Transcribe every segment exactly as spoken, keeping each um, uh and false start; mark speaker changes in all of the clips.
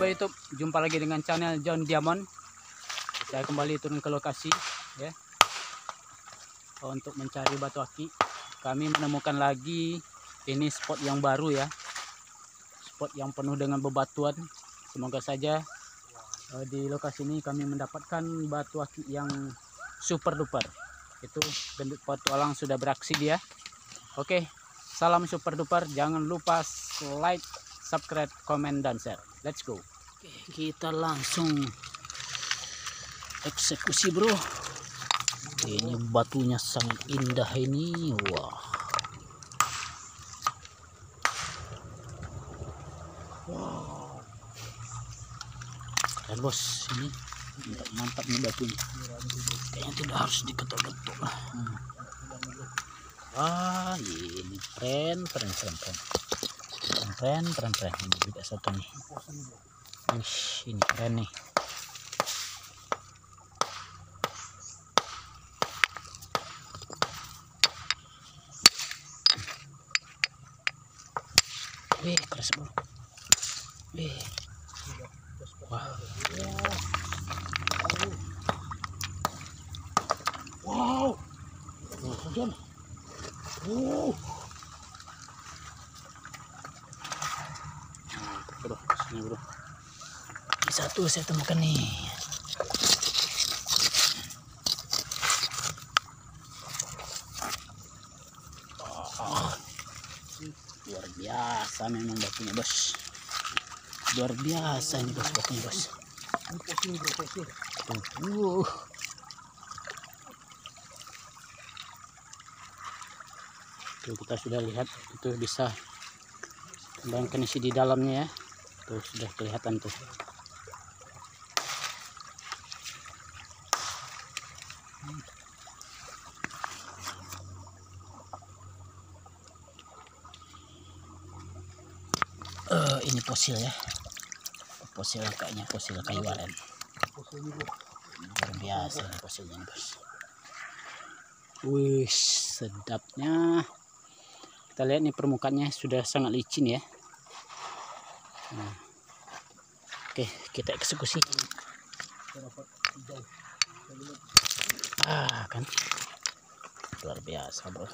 Speaker 1: Sobat YouTube, jumpa lagi dengan channel John Diamond. Saya kembali turun ke lokasi ya, untuk mencari batu aki. Kami menemukan lagi ini spot yang baru ya, spot yang penuh dengan bebatuan. Semoga saja uh, di lokasi ini kami mendapatkan batu aki yang super duper. Itu gendut petualang sudah beraksi dia. Oke, salam super duper. Jangan lupa like, subscribe, komen, dan share. Let's go. Oke, kita langsung eksekusi bro. Ini batunya sangat indah ini. Wah, wow, keren bos. Ini mantap, mantap nih batunya. Kayaknya tidak harus diketok-ketok lah. hmm. Wah, ini keren, keren, keren, keren. Keren, keren, keren. Ini juga satu nih. Wih, ini keren nih. Wih, keras bro. Wih. Wah. Wow. Wow. Wow. Bro, sini bro. Ini satu saya temukan nih. Oh, luar biasa memang batunya bos. Luar biasa ini bos, batunya bos. Uh. Tuh, kita sudah lihat itu bisa bayangkan isi di dalamnya ya. Tuh sudah kelihatan tuh. Uh, ini fosil ya, fosil kayaknya fosil kayu aren. Luar biasa ini fosilnya bos. Wih, sedapnya. Kita lihat nih permukaannya sudah sangat licin ya. Nah. Oke, kita eksekusi. Ah, kan luar biasa bro.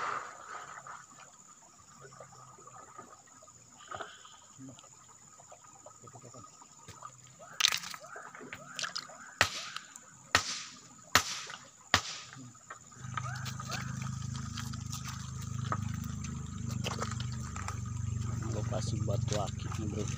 Speaker 1: Lokasi batu akik nih bro.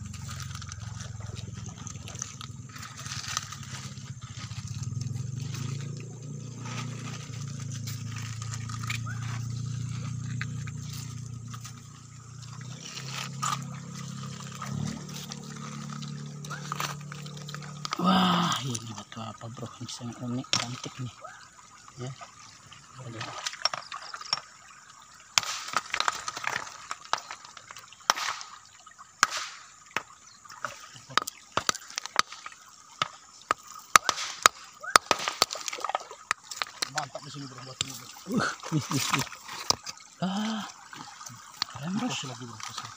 Speaker 1: Wah, ini batu apa bro? Ini sangat unik, cantik nih ya.
Speaker 2: Mantap di sini bro, buat ini bro.
Speaker 1: Uh, ah, keren bro.
Speaker 2: Fosil lagi bro, fosil.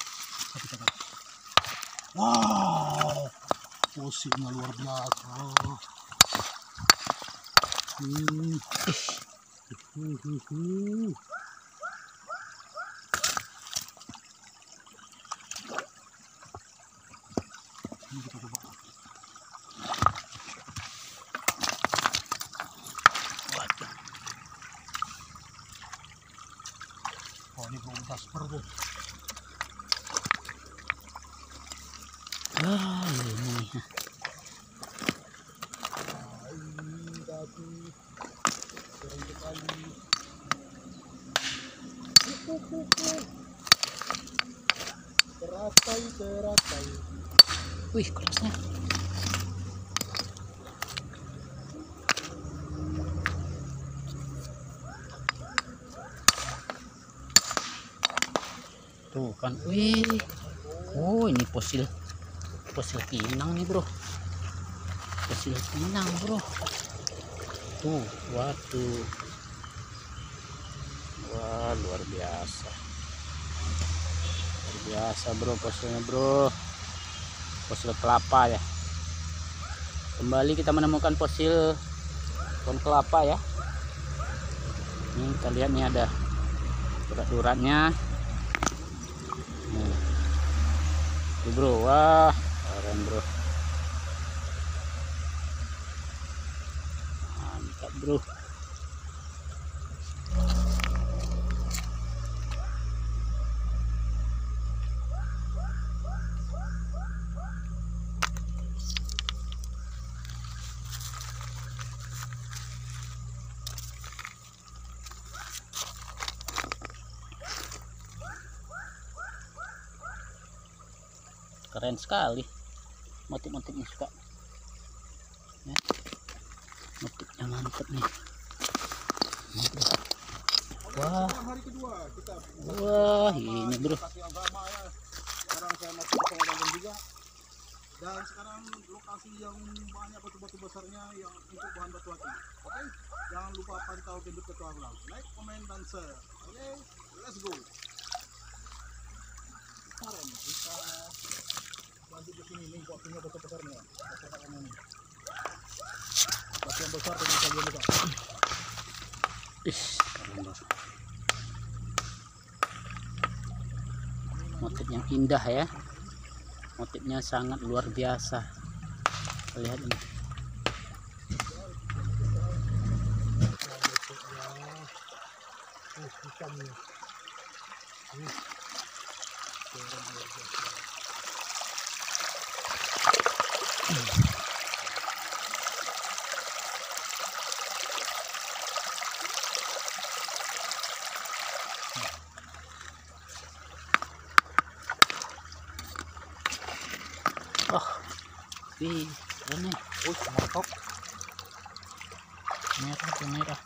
Speaker 2: Wow, fosilnya luar biasa. Hmm. Uh, uh, uh. Ini kita coba. Oh, ini belum Jasper bro.
Speaker 1: Ah, ini.
Speaker 2: Ini batu keren sekali. Teratai, teratai.
Speaker 1: Wih, kerasnya. Tuh kan, wih. Oh, ini fosil fosil pinang nih bro. Fosil pinang bro. Tuh, waduh. Wah, luar biasa. Luar biasa bro fosilnya bro. fosil kelapa ya. Kembali kita menemukan fosil pohon kelapa ya. Ini kita lihat nih ada urat-uratnya. Nih. Tuh bro, wah keren bro. Mantap bro. Keren sekali motif-motifnya, suka ya. Motifnya mantep nih. Wah, wah ini bro.
Speaker 2: Sekarang saya masuk ke Pengadangan juga. Dan sekarang lokasi yang banyak batu-batu besarnya yang untuk bahan batu akik. Oke, jangan lupa pantau gendut ketua ulang. Like, comment, dan share. Oke, let's go. Karen, kita lanjut ke sini nih, waktunya besar-besarnya. Besar-besarnya nih. Batu yang besar dengan kalian juga.
Speaker 1: Ih, keren bro. Motif yang indah ya. Motifnya sangat luar biasa. Lihat ini. Oh, wih, ini,
Speaker 2: Oh, mantap.
Speaker 1: merah tuh merah.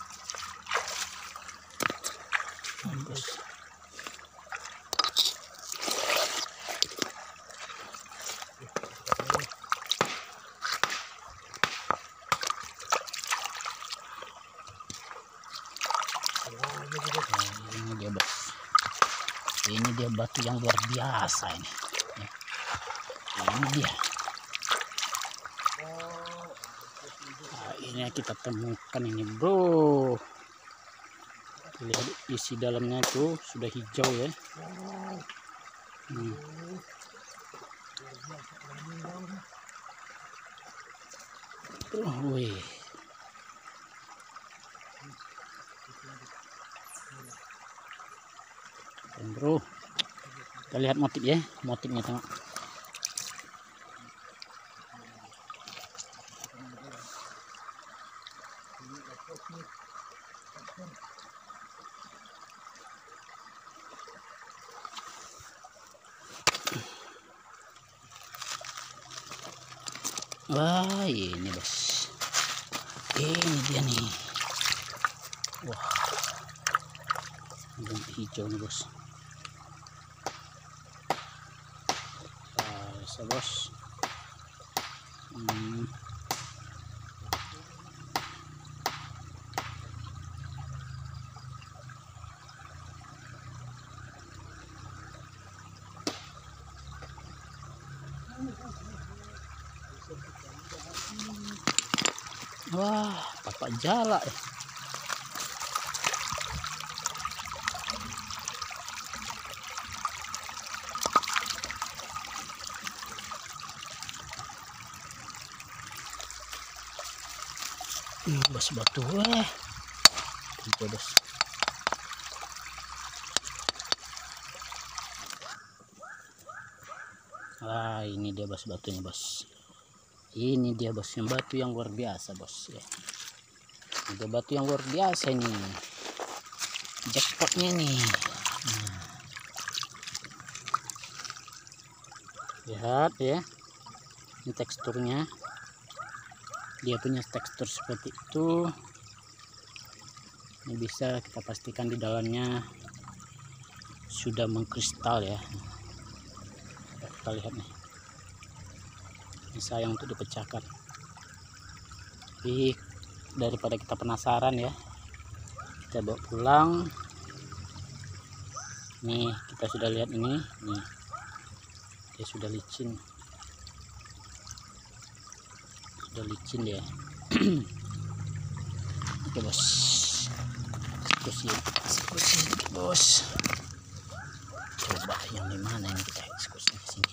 Speaker 1: Bagus. Nah, ini dia bos. Ini dia batu yang luar biasa ini. Ini dia. Nah, ini yang kita temukan ini bro. Lihat isi dalamnya tuh sudah hijau ya. Hmm. Oh, wih. Dan bro, kita lihat motif ya, motifnya tengok. Wah, ini bos, ini dia nih. Wah, ini hijau nih bos. Wah, bisa bos. Hmm. Wah, tapak jala ya. Hmm, bos batu eh. Itu bos. Ah, ini dia bos batunya bos. Ini dia bos, yang batu yang luar biasa bos ya. Ada batu yang luar biasa ini. Jackpotnya nih. Nah. Lihat ya. Ini teksturnya. Dia punya tekstur seperti itu. Ini bisa kita pastikan di dalamnya sudah mengkristal ya. Kita lihat nih. Ini sayang untuk dipecahkan. Tapi daripada kita penasaran ya, kita bawa pulang. Nih kita sudah lihat ini, nih dia sudah licin. Udah licin dia. Oke bos, eksekusi eksekusi dikit bos. Coba yang di mana ini kita eksekusi di sini.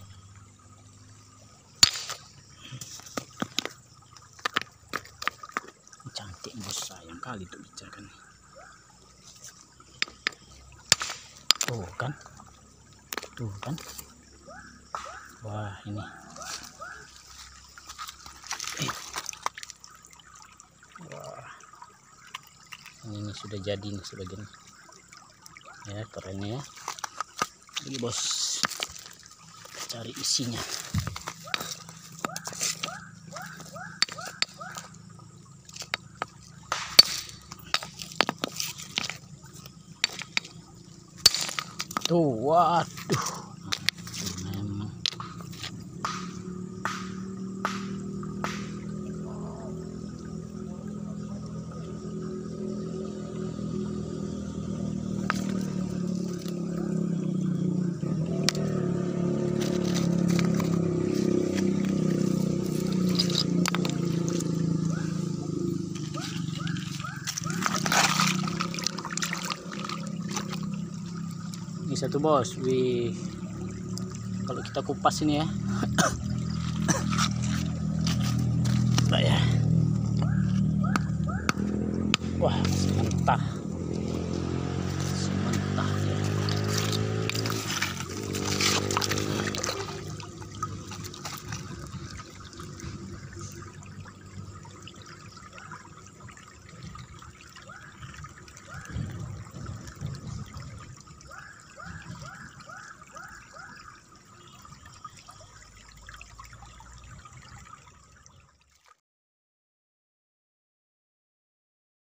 Speaker 1: Cantik bos, sayang kali tuh bicara kan. Tuh kan, tuh kan. Wah ini. Eh. Wah. Ini, ini sudah jadi nih sebagian. Ya keren ya. Ini bos, cari isinya. Tuh, waduh, memang ini satu bos. Wih, kalau kita kupas ini ya. Nah, ya. Wah, mentah.